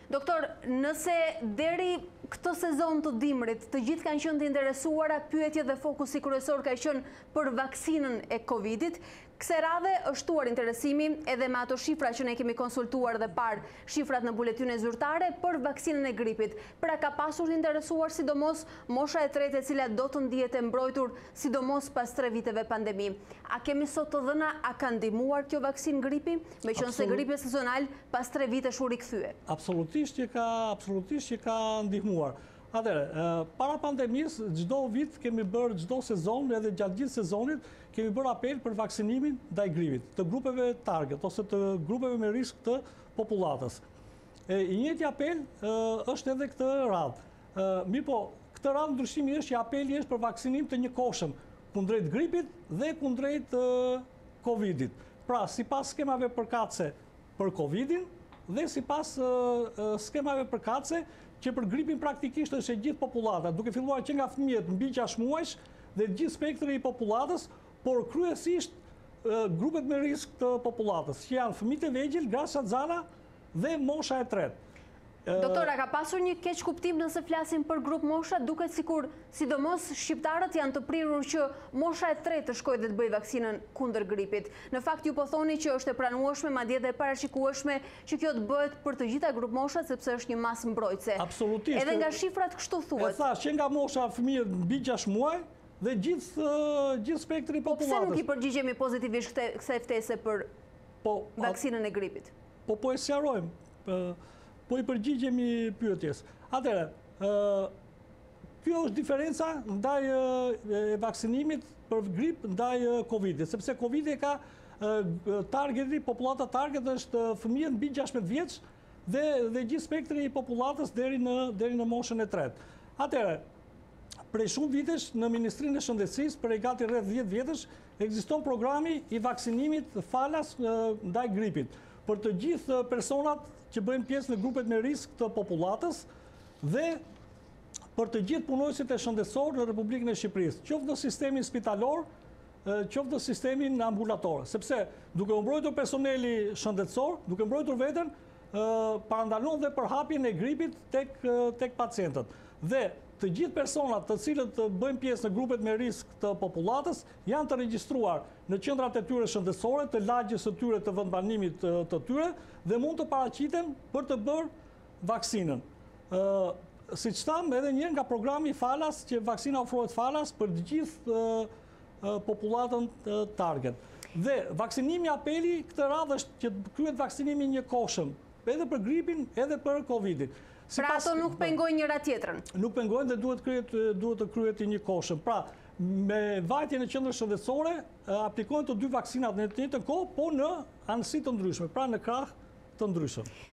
Doktor, nëse deri këtë sezon të dimrit, të gjithë kanë qenë të interesuara, pyetje dhe fokusi kryesor ka qenë për vaksinën e Covidit, kësaj radhe është shtuar interesimi edhe me ato shifra që ne kemi konsultuar dhe parë, shifrat në buletyne zyrtare për vaksinën e gripit. Pra ka pasur të interesuar sidomos mosha e tretë e cila do të ndihet e mbrojtur sidomos pas 3 viteve pandemi. A kemi sot të dhëna, a ka ndihmuar kjo vaksinë gripi, meqense gripi sezonal pas 3 vitesh u rikthye? Absolutisht që ka ndihmuar. Atëre, para pandemisë, çdo vit kemi bërë, çdo sezon, edhe gjatë gjithë sezonit, kemi bërë apel për vaksinimin ndaj gripit, të grupeve target, ose të grupeve me risk të popullatës. I njëjti apel është edhe këtë radhë. Mirë po, këtë radhë ndryshimi është që apeli është për vaksinim të njëkohshëm kundrejt gripit dhe kundrejt Covidit. Pra, sipas skemave përkatëse për Covidin dhe sipas skemave përkatëse që për gripin praktikisht është e gjithë popullata, duke filluar që nga fëmijët mbi 6 muajsh dhe gjithë spektri i popullatës, por kryesisht grupet me risk të popullatës, që janë fëmijët e vegjël, graçat zana dhe mosha e tretë. Doktora, ka pasur një keq kuptim nëse flasim për grup mosha, duket sikur sidomos shqiptarët janë të prirur që mosha e tretë të shkojë dhe të bëjë vaksinën kundër gripit. Në fakt ju po thoni që është e pranueshme, madje edhe e parashikueshme që kjo të bëhet për të gjitha grup moshat sepse është një masë mbrojtëse. Absolutisht. Edhe nga shifrat kështu thuhet. E thash që nga mosha fëmijët mbi 6 muaj dhe gjithë spektri i popullatës. Po pse nuk i përgjigjemi pozitivisht kësaj ftese për vaksinën e gripit? Po e sqarojmë. Po i përgjigjemi pyetjes. Atëre, kjo është diferenca ndaj vaksinimit për grip ndaj Covidit, sepse Covidi ka targeti, populata target është fëmijët mbi 16 vjeç dhe gjithë spektri i popullatës deri në moshën e tretë. Atëre, prej shumë vitesh në Ministrinë e Shëndetësisë, prej gati rreth 10 vjetësh, ekziston programi i vaksinimit falas ndaj gripit për të gjithë personat që bëjnë pjesë në grupet me risk të popullatës dhe për të gjithë punojësit e shëndetësor në Republikën e Shqipërisë, qoftë në sistemin spitalor, qoftë në sistemin ambulator. Sepse duke u mbrojtur personeli shëndetësor, duke mbrojtur veten, parandalon dhe përhapjen e gripit tek pacientët. Dhe të gjithë personat të cilët bëjnë pjesë në grupet me risk të popullatës janë të regjistruar në qendrat e tyre shëndetësore, të lagjes së tyre të vendbanimit të tyre dhe mund të paraqiten për të bërë vaksinën. Siç tham, edhe një nga programi falas, që vaksina ofrohet falas për të gjithë popullatën target. Dhe vaksinimi apeli këtë radhë është që kryhet vaksinimi njëkohshëm, edhe për gripin, edhe për Covidin. Pra ato nuk pengojnë njëra tjetrën? Nuk pengojnë dhe duhet të kryhet i njëkohshëm. Pra, me vajtjen e qendrës shëndetësore, aplikojnë të dy vaksinat në të njëjtën kohë, po në anësi të ndryshme, pra në krah të ndryshëm.